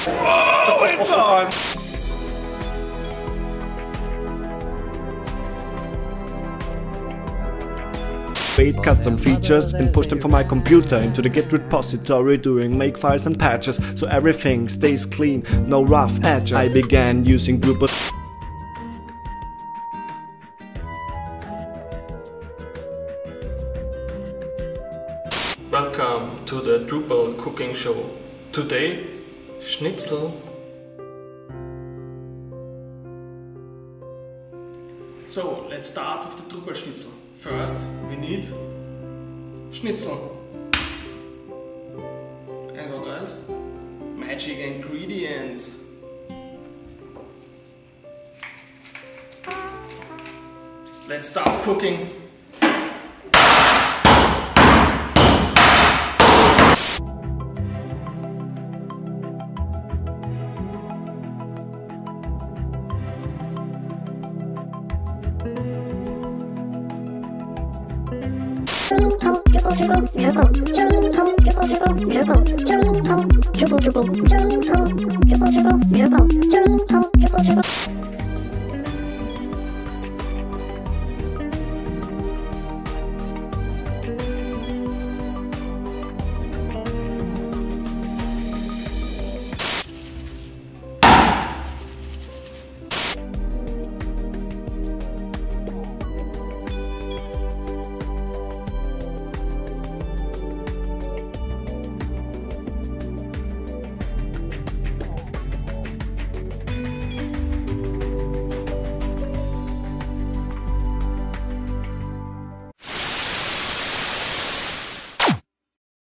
Oh, it's on! Create custom features and push them from my computer into the Git repository, doing makefiles and patches so everything stays clean, no rough edges. I began using Drupal. Welcome to the Drupal cooking show. Today, schnitzel. So let's start with the Drupal schnitzel. First, we need schnitzel. And what else? Magic ingredients. Let's start cooking.